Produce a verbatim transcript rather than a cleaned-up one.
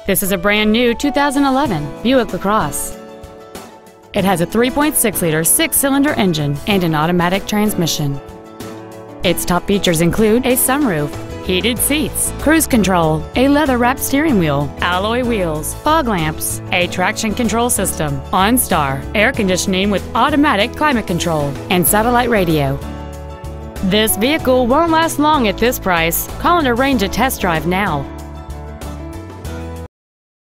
This is a brand new two thousand eleven Buick LaCrosse. It has a three point six liter six-cylinder engine and an automatic transmission. Its top features include a sunroof, heated seats, cruise control, a leather-wrapped steering wheel, alloy wheels, fog lamps, a traction control system, OnStar, air conditioning with automatic climate control, and satellite radio. This vehicle won't last long at this price. Call and arrange a test drive now.